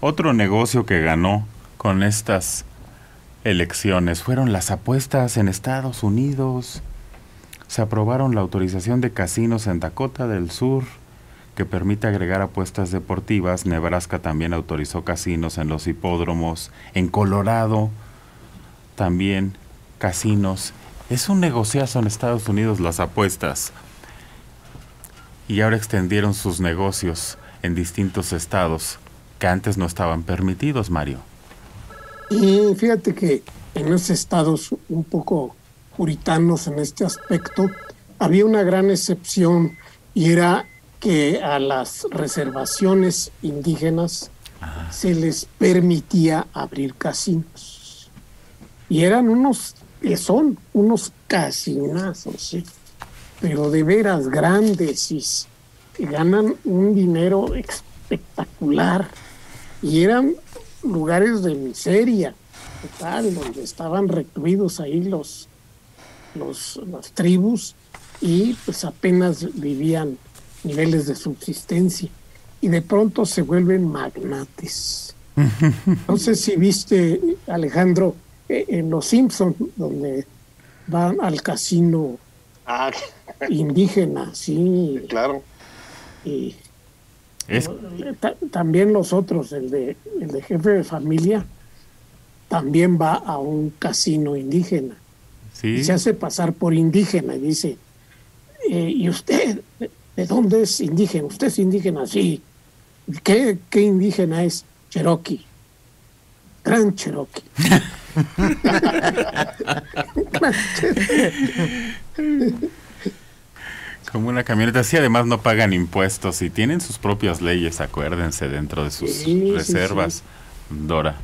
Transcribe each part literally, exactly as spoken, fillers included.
Otro negocio que ganó con estas elecciones fueron las apuestas en Estados Unidos. Se aprobaron la autorización de casinos en Dakota del Sur, que permite agregar apuestas deportivas. Nebraska también autorizó casinos en los hipódromos. En Colorado también casinos. Es un negociazo en Estados Unidos las apuestas. Y ahora extendieron sus negocios en distintos estados que antes no estaban permitidos, Mario. Y fíjate que en los estados un poco puritanos en este aspecto, había una gran excepción, y era que a las reservaciones indígenas Ajá. se les permitía abrir casinos. Y eran unos, que son unos casinazos, ¿sí? Pero de veras grandes, y, y ganan un dinero espectacular. Y eran lugares de miseria total, donde estaban recluidos ahí los Los, las tribus, y pues apenas vivían niveles de subsistencia, y de pronto se vuelven magnates. No sé si viste, Alejandro, eh, en Los Simpson, donde van al casino ah. indígena, sí. Claro. Y es... ta, también los otros, el de, el de Jefe de Familia, también va a un casino indígena. ¿Sí? Y se hace pasar por indígena y dice, eh, ¿y usted de, de dónde es indígena? ¿Usted es indígena? Sí. ¿Qué, qué indígena es? Cherokee. Gran Cherokee. Como una camioneta. Así además no pagan impuestos y tienen sus propias leyes, acuérdense, dentro de sus sí, reservas, sí, sí. Dora.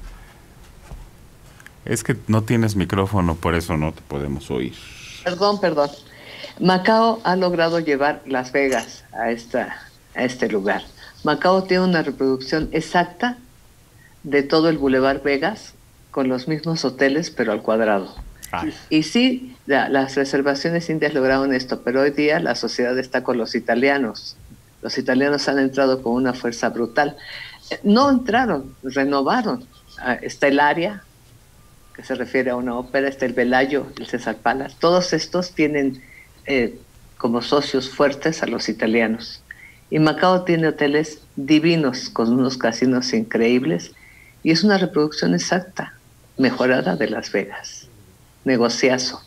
Es que no tienes micrófono, por eso no te podemos oír. Perdón, perdón. Macao ha logrado llevar Las Vegas a, esta, a este lugar. Macao tiene una reproducción exacta de todo el Boulevard Vegas, con los mismos hoteles, pero al cuadrado. Ay. Y sí, la, las reservaciones indias lograron esto, pero hoy día la sociedad está con los italianos. Los italianos han entrado con una fuerza brutal. No entraron, renovaron. Está el área, que se refiere a una ópera, está el Velayo, el César Palace. Todos estos tienen eh, como socios fuertes a los italianos. Y Macao tiene hoteles divinos, con unos casinos increíbles, y es una reproducción exacta, mejorada de Las Vegas. Negociazo.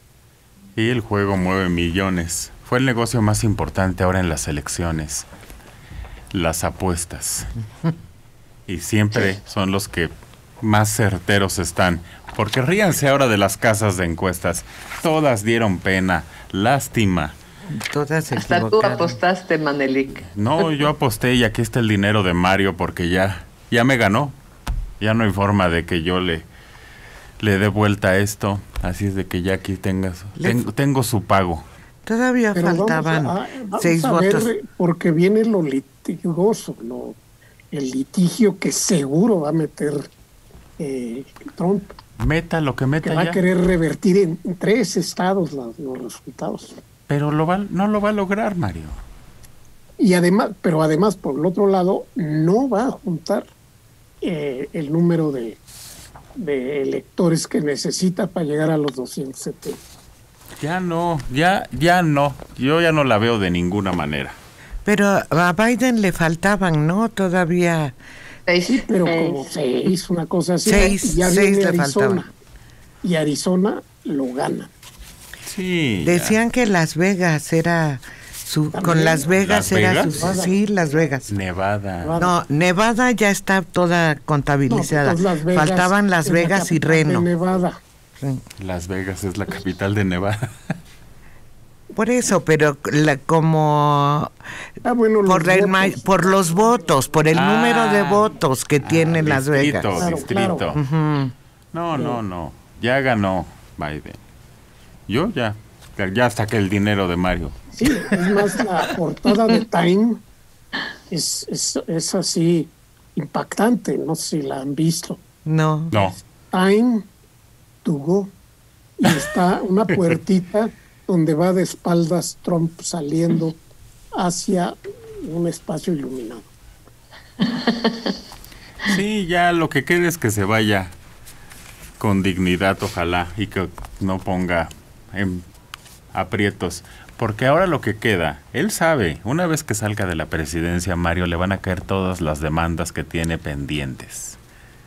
Y el juego mueve millones. Fue el negocio más importante ahora en las elecciones. Las apuestas. Y siempre sí. son los que más certeros están. Porque ríanse ahora de las casas de encuestas. Todas dieron pena, lástima. Todas se Hasta equivocaron. Tú apostaste, Manelik. No, yo aposté y aquí está el dinero de Mario porque ya, ya me ganó. Ya no hay forma de que yo le, le dé vuelta a esto. Así es de que ya aquí tengas, tengo, tengo su pago. Todavía Pero faltaban vamos a, vamos seis a votos. Ver, porque viene lo litigioso, lo, el litigio que seguro va a meter eh, Trump. Meta lo que meta que va ya. a querer revertir en, en tres estados los, los resultados. Pero lo va, no lo va a lograr, Mario. Y además, pero además, por el otro lado, no va a juntar eh, el número de, de electores que necesita para llegar a los doscientos setenta. Ya no, ya, ya no. Yo ya no la veo de ninguna manera. Pero a Biden le faltaban, ¿no? Todavía... Sí, pero como seis, una cosa así. Seis, y ya seis viene le Arizona. faltaban. Y Arizona lo gana. Sí. Decían ya. que Las Vegas era su, con Las Vegas ¿Las era Vegas? su, sí, Las Vegas. Nevada. Nevada. No, Nevada ya está toda contabilizada. No, Las Vegas faltaban Las Vegas y Reno. De Nevada. Sí. Las Vegas es la capital de Nevada. Por eso, pero la, como ah, bueno, por, los el, votos. por los votos, por el ah, número de votos que ah, tiene Las distrito, Vegas. Claro, distrito. claro. Uh-huh. No, no, no. Ya ganó Biden. Yo ya. Ya saqué el dinero de Mario. Sí, es más, la portada de Time es, es, es así impactante. No sé si la han visto. No. No. Time to go. Y está una puertita donde va de espaldas Trump saliendo hacia un espacio iluminado. Sí, ya lo que quede es que se vaya con dignidad, ojalá, y que no ponga en aprietos. Porque ahora lo que queda, él sabe, una vez que salga de la presidencia, Mario, le van a caer todas las demandas que tiene pendientes.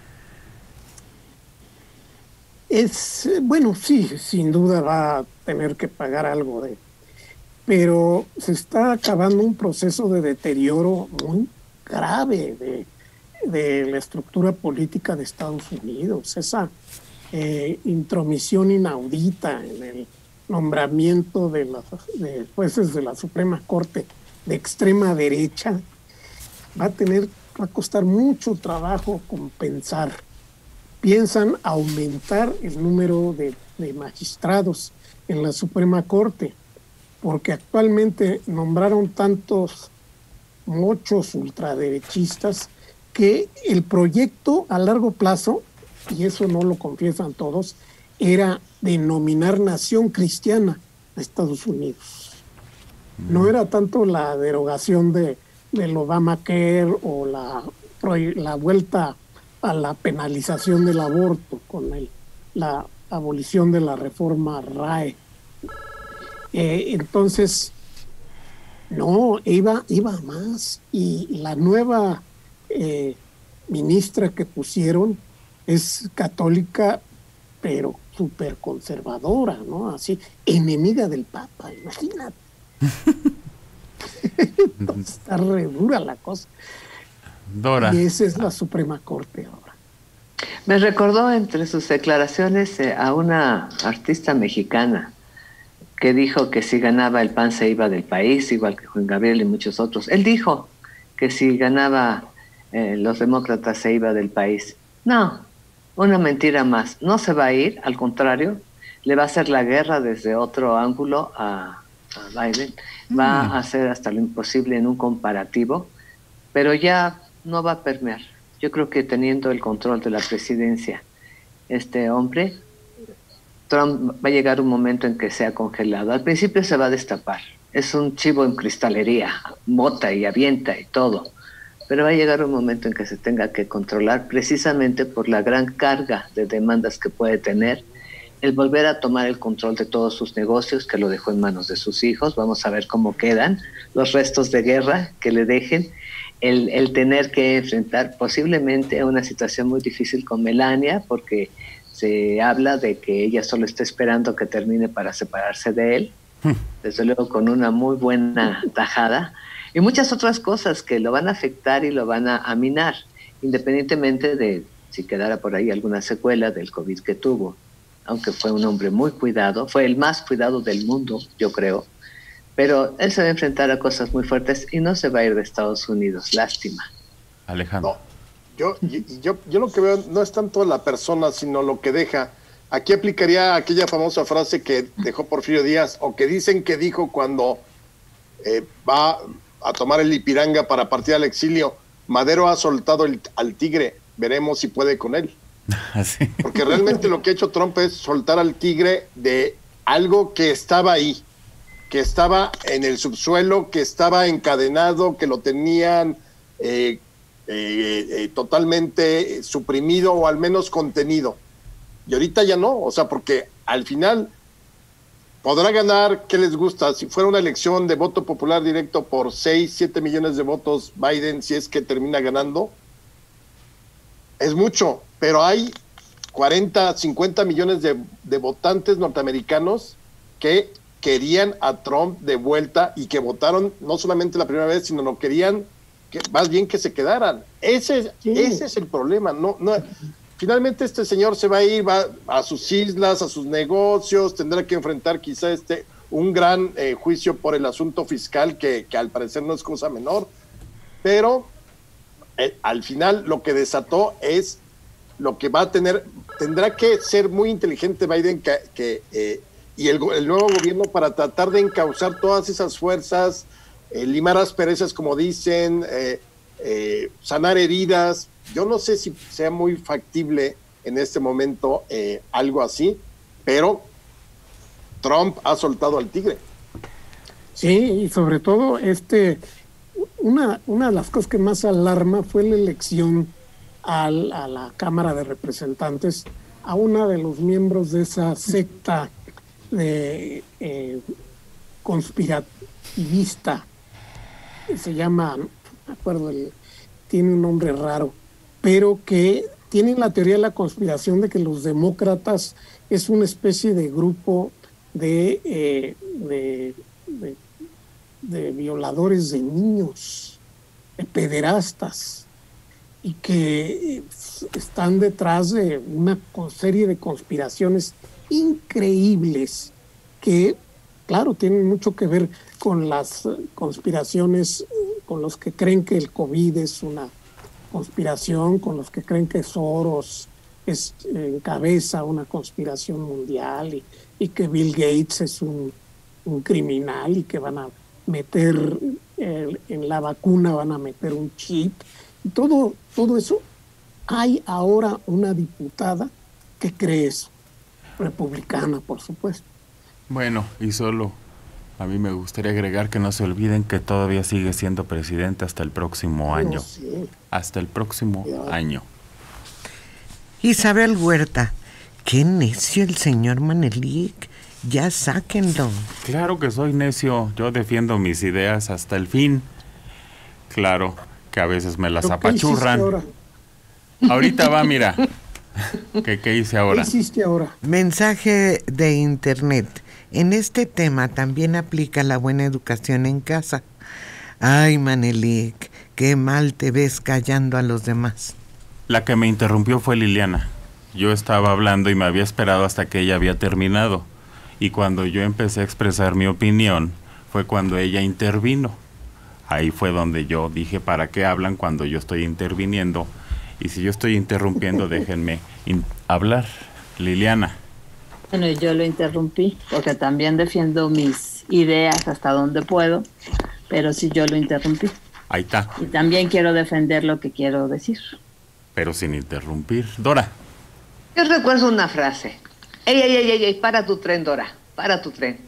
Es, bueno, sí, sin duda va a tener que pagar algo de, pero se está acabando un proceso de deterioro muy grave de, de la estructura política de Estados Unidos, esa eh, intromisión inaudita en el nombramiento de, las, de jueces de la Suprema Corte de extrema derecha, va a tener, va a costar mucho trabajo compensar. Piensan aumentar el número de, de magistrados en la Suprema Corte, porque actualmente nombraron tantos mochos ultraderechistas que el proyecto a largo plazo, y eso no lo confiesan todos, era denominar nación cristiana a Estados Unidos. No era tanto la derogación de, del Obamacare o la, la vuelta a la penalización del aborto con el, la abolición de la reforma R A E. Eh, entonces, no, iba, iba más. Y la nueva eh, ministra que pusieron es católica, pero súper conservadora, ¿no? Así, enemiga del Papa, imagínate. Entonces, está re dura la cosa. Dora. Y esa es la Suprema Corte ahora. Me recordó entre sus declaraciones eh, a una artista mexicana que dijo que si ganaba el P A N se iba del país, igual que Juan Gabriel y muchos otros. Él dijo que si ganaba eh, los demócratas se iba del país. No, una mentira más. No se va a ir, al contrario, le va a hacer la guerra desde otro ángulo a, a Biden. Va mm. a hacer hasta lo imposible en un comparativo, pero ya no va a permear. Yo creo que teniendo el control de la presidencia, este hombre, Trump va a llegar un momento en que sea congelado. Al principio se va a destapar. Es un chivo en cristalería, bota y avienta y todo. Pero va a llegar un momento en que se tenga que controlar precisamente por la gran carga de demandas que puede tener, el volver a tomar el control de todos sus negocios, que lo dejó en manos de sus hijos. Vamos a ver cómo quedan los restos de guerra que le dejen. El, el tener que enfrentar posiblemente una situación muy difícil con Melania, porque se habla de que ella solo está esperando que termine para separarse de él, desde luego con una muy buena tajada, y muchas otras cosas que lo van a afectar y lo van a aminar, independientemente de si quedara por ahí alguna secuela del COVID que tuvo, aunque fue un hombre muy cuidado, fue el más cuidado del mundo, yo creo, pero él se va a enfrentar a cosas muy fuertes y no se va a ir de Estados Unidos, lástima. Alejandro. No, yo, yo, yo lo que veo no es tanto la persona, sino lo que deja. Aquí aplicaría aquella famosa frase que dejó Porfirio Díaz, o que dicen que dijo cuando eh, va a tomar el Ipiranga para partir al exilio: Madero ha soltado el, al tigre, veremos si puede con él. ¿Sí? Porque realmente lo que ha hecho Trump es soltar al tigre de algo que estaba ahí, que estaba en el subsuelo, que estaba encadenado, que lo tenían eh, eh, eh, totalmente suprimido o al menos contenido. Y ahorita ya no, o sea, porque al final podrá ganar, ¿qué les gusta? Si fuera una elección de voto popular directo por seis, siete millones de votos, Biden, si es que termina ganando, es mucho, pero hay cuarenta, cincuenta millones de, de votantes norteamericanos que querían a Trump de vuelta y que votaron no solamente la primera vez, sino lo querían que más bien que se quedaran. Ese, sí. ese es el problema. No, no, finalmente este señor se va a ir, va a sus islas, a sus negocios, tendrá que enfrentar quizá este un gran eh, juicio por el asunto fiscal que, que al parecer no es cosa menor, pero eh, al final lo que desató es lo que va a tener, tendrá que ser muy inteligente Biden que, que eh, y el, el nuevo gobierno para tratar de encauzar todas esas fuerzas, eh, limar asperezas, como dicen, eh, eh, sanar heridas. Yo no sé si sea muy factible en este momento eh, algo así, pero Trump ha soltado al tigre. Sí, y sobre todo este una, una de las cosas que más alarma fue la elección al, a la Cámara de Representantes a una de los miembros de esa secta de eh, conspirativista, se llama, no me acuerdo, el, tiene un nombre raro, pero que tienen la teoría de la conspiración de que los demócratas es una especie de grupo de, eh, de, de, de violadores de niños, de pederastas, y que están detrás de una serie de conspiraciones increíbles que, claro, tienen mucho que ver con las conspiraciones, con los que creen que el COVID es una conspiración, con los que creen que Soros es, encabeza una conspiración mundial y, y que Bill Gates es un, un criminal y que van a meter eh, en la vacuna, van a meter un chip. Y todo, todo eso, hay ahora una diputada que cree eso, republicana, por supuesto. Bueno, y solo a mí me gustaría agregar que no se olviden que todavía sigue siendo presidente hasta el próximo año. No, sí. Hasta el próximo Ya. año. Isabel Huerta, qué necio el señor Manelik, ya sáquenlo. Claro que soy necio, yo defiendo mis ideas hasta el fin. Claro que a veces me las ¿Pero qué hiciste apachurran. ahora? Ahorita va, mira. ¿Qué, qué hice ¿Qué ahora? hiciste ahora? Mensaje de internet. En este tema también aplica la buena educación en casa. Ay, Manelik, qué mal te ves callando a los demás. La que me interrumpió fue Liliana. Yo estaba hablando y me había esperado hasta que ella había terminado. Y cuando yo empecé a expresar mi opinión, fue cuando ella intervino. Ahí fue donde yo dije, ¿para qué hablan cuando yo estoy interviniendo? Y si yo estoy interrumpiendo, déjenme in- hablar. Liliana. Bueno, yo lo interrumpí porque también defiendo mis ideas hasta donde puedo, pero sí yo lo interrumpí. Ahí está, Y también quiero defender lo que quiero decir. pero sin interrumpir. Dora. Yo recuerdo una frase. Ey, ey, ey, ey, ey, para tu tren, Dora, para tu tren.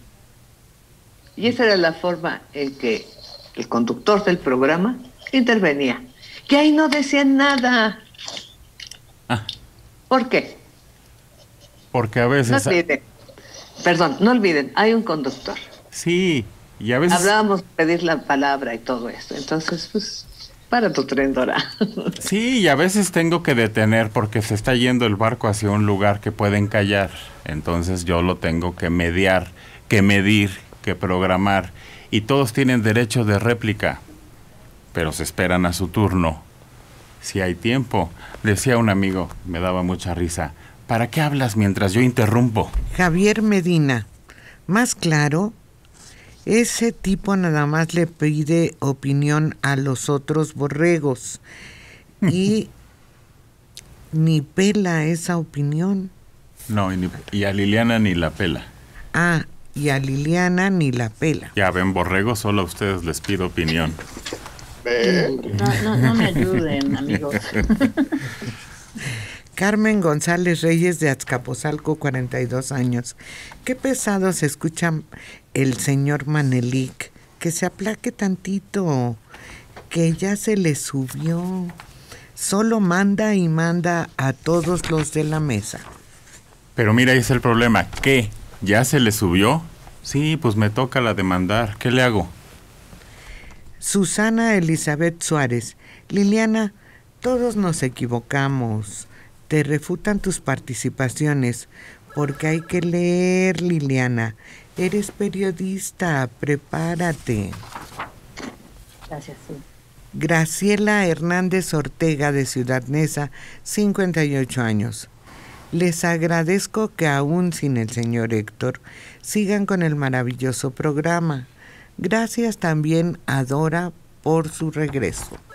Y esa era la forma en que el conductor del programa intervenía. Que ahí no decían nada. Ah, ¿Por qué? porque a No veces... olviden. Perdón, no olviden, hay un conductor. Sí, y a veces... Hablábamos de pedir la palabra y todo esto. Entonces, pues, para tu tren, Dora. Sí, y a veces tengo que detener porque se está yendo el barco hacia un lugar que pueden callar. Entonces yo lo tengo que mediar, que medir, que programar. Y todos tienen derecho de réplica, pero se esperan a su turno. Si hay tiempo, decía un amigo, me daba mucha risa, ¿para qué hablas mientras yo interrumpo? Javier Medina, más claro, ese tipo nada más le pide opinión a los otros borregos y ni pela esa opinión. No, y, ni- y a Liliana ni la pela. Ah, y a Liliana ni la pela. Ya ven, borrego, solo a ustedes les pido opinión. ¿Eh? No, no, no me ayuden, amigos. Carmen González Reyes de Azcapotzalco, cuarenta y dos años. Qué pesado se escucha el señor Manelik. Que se aplaque tantito, que ya se le subió. Solo manda y manda a todos los de la mesa. Pero mira, ahí es el problema. ¿Qué? ¿Ya se le subió? Sí, pues me toca la demandar. ¿Qué le hago? Susana Elizabeth Suárez. Liliana, todos nos equivocamos. Te refutan tus participaciones porque hay que leer, Liliana. Eres periodista, prepárate. Gracias, sí. Graciela Hernández Ortega de Ciudad Neza, cincuenta y ocho años. Les agradezco que aún sin el señor Héctor sigan con el maravilloso programa. Gracias también a Dora por su regreso.